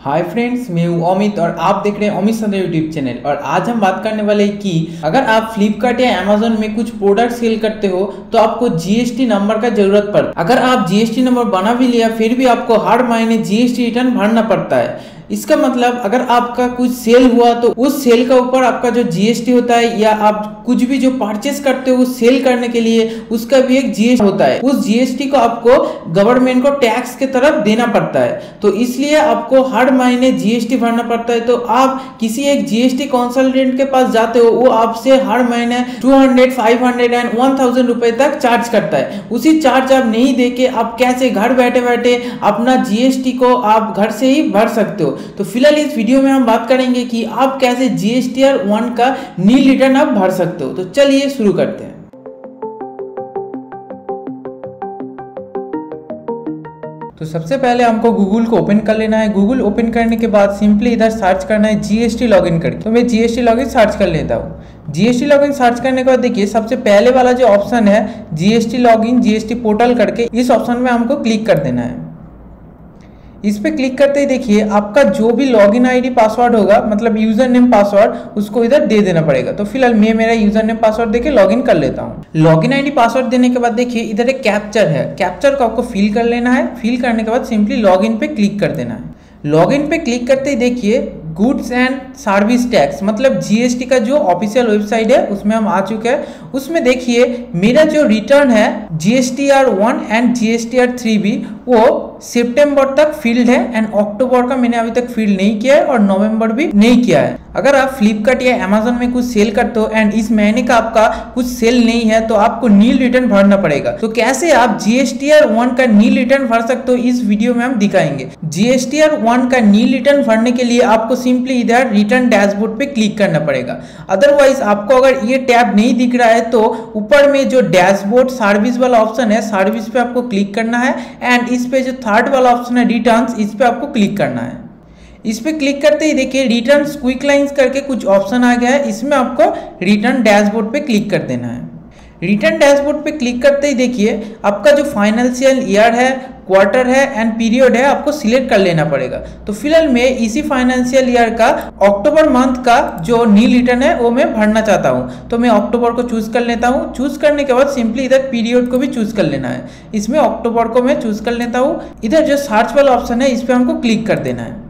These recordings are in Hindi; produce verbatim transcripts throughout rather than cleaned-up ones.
हाय फ्रेंड्स, मैं हूँ अमित और आप देख रहे हैं अमित संध्या यूट्यूब चैनल। और आज हम बात करने वाले हैं कि अगर आप फ्लिपकार्ट या अमेजोन में कुछ प्रोडक्ट सेल करते हो तो आपको जीएसटी नंबर का जरूरत पड़ता है। अगर आप जीएसटी नंबर बना भी लिया फिर भी आपको हर महीने जीएसटी रिटर्न भरना पड़ता है। इसका मतलब अगर आपका कुछ सेल हुआ तो उस सेल का ऊपर आपका जो जीएसटी होता है, या आप कुछ भी जो परचेस करते हो उस सेल करने के लिए उसका भी एक जीएसटी होता है। उस जीएसटी को आपको गवर्नमेंट को टैक्स के तरफ देना पड़ता है, तो इसलिए आपको हर महीने जीएसटी भरना पड़ता है। तो आप किसी एक जीएसटी कंसल्टेंट के पास जाते हो, वो आपसे हर महीने two hundred, five hundred and one thousand रुपए तक चार्ज करता है। उसी चार्ज आप नहीं देके आप कैसे घर बैठे बैठे अपना जीएसटी को आप घर से ही भर सकते हो। तो फिलहाल इस वीडियो में हम बात करेंगे कि आप कैसे जीएसटीआर वन का नील रिटर्न आप भर सकते हो। तो चलिए शुरू करते हैं। तो सबसे पहले हमको गूगल को ओपन कर लेना है। गूगल ओपन करने के बाद सिंपली इधर सर्च करना है जीएसटी लॉगिन करके। तो मैं जीएसटी लॉगिन सर्च कर लेता हूँ। जीएसटी लॉगिन सर्च करने के बाद देखिए सबसे पहले वाला जो ऑप्शन है जीएसटी लॉगिन जीएसटी पोर्टल करके, इस ऑप्शन में हमको क्लिक कर देना है। इस पे क्लिक करते ही देखिए आपका जो भी लॉगिन आईडी पासवर्ड होगा, मतलब यूजर नेम पासवर्ड, उसको इधर दे देना पड़ेगा। तो फिलहाल मैं मेरा यूजर नेम पासवर्ड देके लॉगिन कर लेता हूँ। लॉगिन आईडी पासवर्ड देने के बाद देखिए इधर एक कैप्चर है, कैप्चर को आपको फिल कर लेना है। फिल करने के बाद सिंपली लॉगिन पे क्लिक कर देना है। लॉगिन पे क्लिक करते ही देखिए गुड्स एंड सर्विस टैक्स, मतलब जीएसटी का जो ऑफिशियल वेबसाइट है उसमें हम आ चुके हैं। उसमें देखिए मेरा जो रिटर्न है GSTR one and GSTR three भी वो सितंबर तक फील्ड है, एंड अक्टूबर का मैंने अभी तक फील्ड नहीं किया है और नवंबर भी नहीं किया है। अगर आप फ्लिपकार्ट या अमेजोन में कुछ सेल करते हो एंड इस महीने का आपका कुछ सेल नहीं है तो आपको नील रिटर्न भरना पड़ेगा। तो कैसे आप जीएसटीआर वन का नील रिटर्न भर सकते हो इस वीडियो में हम दिखाएंगे। जीएसटीआर वन का नील रिटर्न भरने के लिए आपको सिंपली इधर रिटर्न डैशबोर्ड पे क्लिक करना पड़ेगा। अदरवाइज आपको अगर ये टैब नहीं दिख रहा है तो ऊपर में जो डैशबोर्ड सर्विस वाला ऑप्शन है, सर्विस पे आपको क्लिक करना है, एंड इस पे जो थर्ड वाला ऑप्शन है रिटर्न्स, इस पे आपको क्लिक करना है। इस पे क्लिक करते ही देखिए रिटर्न्स क्विक लाइंस करके कुछ ऑप्शन आ गया है, इसमें आपको रिटर्न डैशबोर्ड पे क्लिक कर देना है। रिटर्न डैशबोर्ड पे क्लिक करते ही देखिए आपका जो फाइनेंशियल ईयर है, क्वार्टर है एंड पीरियड है, आपको सिलेक्ट कर लेना पड़ेगा। तो फिलहाल मैं इसी फाइनेंशियल ईयर का अक्टूबर मंथ का जो नील रिटर्न है वो मैं भरना चाहता हूँ, तो मैं अक्टूबर को चूज कर लेता हूँ। चूज करने के बाद सिंपली इधर पीरियड को भी चूज कर लेना है। इसमें अक्टूबर को मैं चूज कर लेता हूँ। इधर जो सर्च वाला ऑप्शन है इस पर हमको क्लिक कर देना है।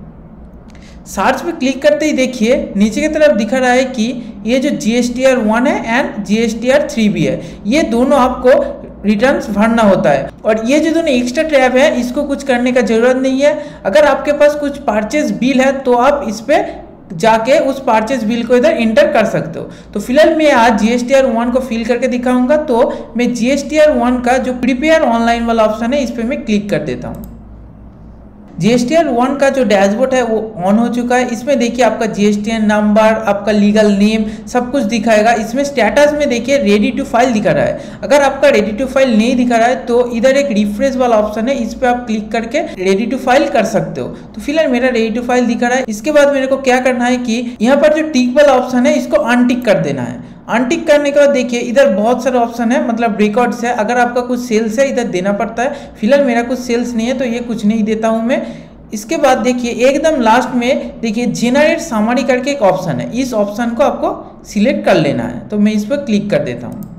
सर्च पे क्लिक करते ही देखिए नीचे की तरफ दिखा रहा है कि ये जो जीएसटीआर वन है एंड जीएसटीआर थ्री भी है, ये दोनों आपको रिटर्न्स भरना होता है। और ये जो दोनों एक्स्ट्रा टैब है इसको कुछ करने का जरूरत नहीं है। अगर आपके पास कुछ परचेज बिल है तो आप इस पे जाके उस परचेज बिल को इधर इंटर कर सकते हो। तो फिलहाल मैं आज जीएसटीआर वन को फिल करके दिखाऊंगा। तो मैं जीएसटीआर वन का जो प्रिपेयर ऑनलाइन वाला ऑप्शन है इस पे मैं क्लिक कर देता हूँ। जीएसटीआर वन का जो डैशबोर्ड है वो ऑन हो चुका है। इसमें देखिए आपका जीएसटीआर नंबर, आपका लीगल नेम, सब कुछ दिखाएगा। इसमें स्टेटस में देखिए रेडी टू फाइल दिखा रहा है। अगर आपका रेडी टू फाइल नहीं दिखा रहा है तो इधर एक रिफ्रेश वाला ऑप्शन है, इस पे आप क्लिक करके रेडी टू फाइल कर सकते हो। तो फिलहाल मेरा रेडी टू फाइल दिखा रहा है। इसके बाद मेरे को क्या करना है कि यहाँ पर जो टिक वाला ऑप्शन है इसको अनटिक कर देना है। अनटिक करने के बाद देखिए इधर बहुत सारे ऑप्शन है, मतलब रिकॉर्ड्स है। अगर आपका कुछ सेल्स है इधर देना पड़ता है। फिलहाल मेरा कुछ सेल्स नहीं है तो ये कुछ नहीं देता हूं मैं। इसके बाद देखिए एकदम लास्ट में देखिए जेनरेट समरी करके एक ऑप्शन है, इस ऑप्शन को आपको सिलेक्ट कर लेना है। तो मैं इस पर क्लिक कर देता हूँ।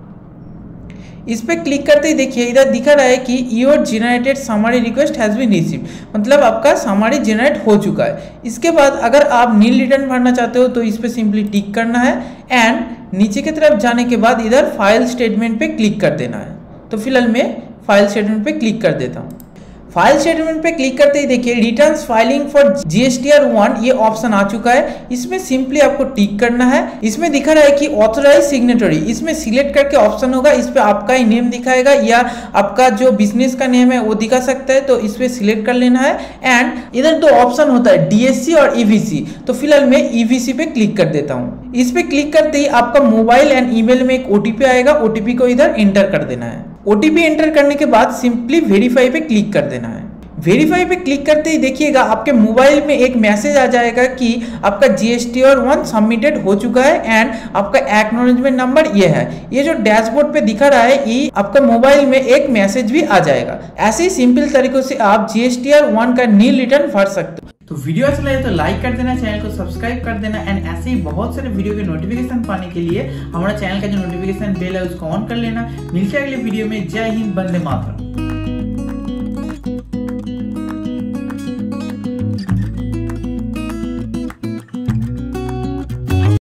इस पे क्लिक करते ही देखिए इधर दिखा रहा है कि your generated summary request has been received, मतलब आपका समरी जेनरेट हो चुका है। इसके बाद अगर आप नील रिटर्न भरना चाहते हो तो इस पे सिंपली टिक करना है, एंड नीचे की तरफ जाने के बाद इधर फाइल स्टेटमेंट पे क्लिक कर देना है। तो फिलहाल मैं फाइल स्टेटमेंट पे क्लिक कर देता हूँ। फाइल स्टेटमेंट पे क्लिक करते ही देखिए returns filing for GSTR one ये ऑप्शन आ चुका है। इसमें सिंपली आपको टिक करना है। इसमें दिखा रहा है कि ऑथराइज सिग्नेटरी, इसमें सिलेक्ट करके ऑप्शन होगा, इस पे आपका ही नेम दिखाएगा या आपका जो बिजनेस का नेम है वो दिखा सकता है, तो इस पे सिलेक्ट कर लेना है। एंड इधर दो ऑप्शन होता है डीएससी और ईवीसी, तो फिलहाल मैं ईवीसी पे क्लिक कर देता हूँ। इस पे क्लिक करते ही आपका मोबाइल एंड ईमेल में एक ओटीपी आएगा, ओटीपी को इधर एंटर कर देना है। ओटीपी एंटर करने के बाद सिंपली वेरीफाई पे क्लिक कर देना है। वेरीफाई पे क्लिक करते ही देखिएगा आपके मोबाइल में एक मैसेज आ जाएगा कि आपका जीएसटीआर वन सबमिटेड हो चुका है एंड आपका एक्नॉलेजमेंट नंबर ये है। ये जो डैशबोर्ड पे दिखा रहा है ये आपका मोबाइल में एक मैसेज भी आ जाएगा। ऐसे ही सिंपल तरीकों से आप जीएसटीआर वन का नील रिटर्न भर सकते हो। तो वीडियो अच्छा लगे तो लाइक कर देना, चैनल को सब्सक्राइब कर देना एंड ऐसे ही बहुत सारे वीडियो के नोटिफिकेशन पाने के लिए हमारा चैनल का जो नोटिफिकेशन बेल है उसको ऑन कर लेना। मिलते हैं अगले वीडियो में। जय हिंद, वंदे मातरम।